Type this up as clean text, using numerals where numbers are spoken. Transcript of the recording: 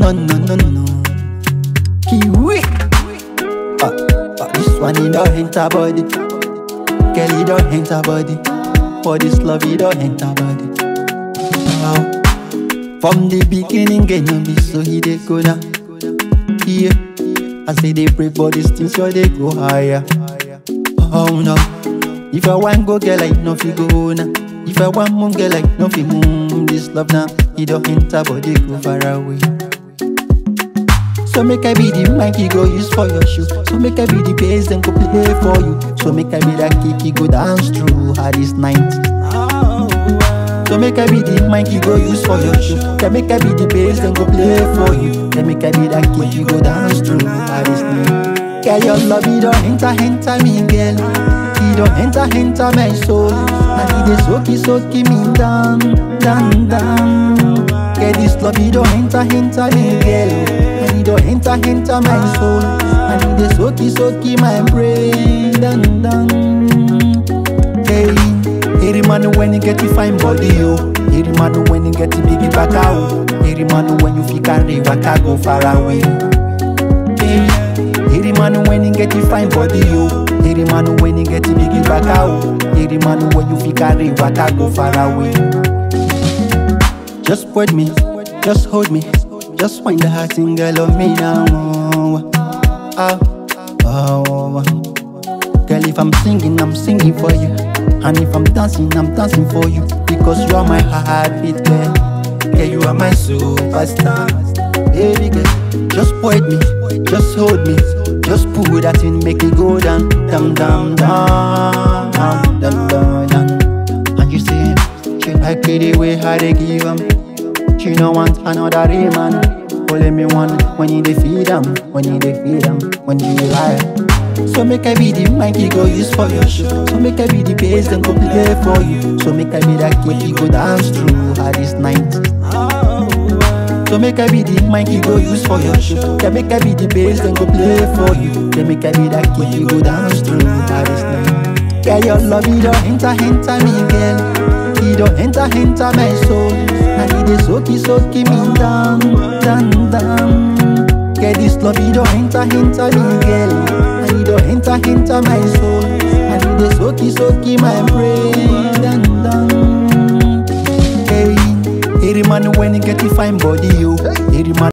no, no, no, no. Kiwi. This one he don't enter body. Girl, he don't enter body. For this love, he don't enter body. From the beginning, get no be so he dey go down. Yeah, I say they pray for these things so they go higher. Oh no, if I want go girl like no fi go now. If I want moon girl like no fi moon. This love now, he don't enter body go far away. So make I be the mic you go use for your shoe. So make I be the bass then go play for you. So make I be that kick you go dance through hardest night. So make I be the mic you go use for your shoe. Then make I be the bass then go play for you. Then make I be that kick you go dance through hardest night. Girl, your love it don't enter me, girl. It don't enter my soul. And it is soaky me down. Girl, this love it don't enter me, girl. And it don't enter my soul. And it is soaky my brain. Hey, man when you get the fine body, yo. Hey, man when you get the big back out. Hey, man when you feel carry waka go far away. Hey, man when you get the fine body, yo. Hey, man when you get the big back out. Hey, man when you feel carry waka go far away. Just word me, just hold me, just wind the heart and girl of me now. Girl, if I'm singing for you. And if I'm dancing for you. Because you are my heartbeat, girl. Girl, you are my superstar. Baby girl, just point me, just hold me. Just pull that in, make it go down. And you say, she like the way how they give them. She don't want another man. Only me one when you feed them, when you lie. So make I be the mic you go use for your show. So make I be the bass then go play for you. So make I be that kid you go dance through hardest night. So make I be the mic you go use for your show. Yeah, make I be the bass then go play for you. Yeah, make I be that kid you go dance through hardest night. Girl, your love it don't enter me, girl. It don't enter my soul. And it is soaky me down. Girl, this love it don't enter me, girl. And it don't enter my soul. And it is soaky my brain. Hey, man when you get the fine body, yo. Hey, man.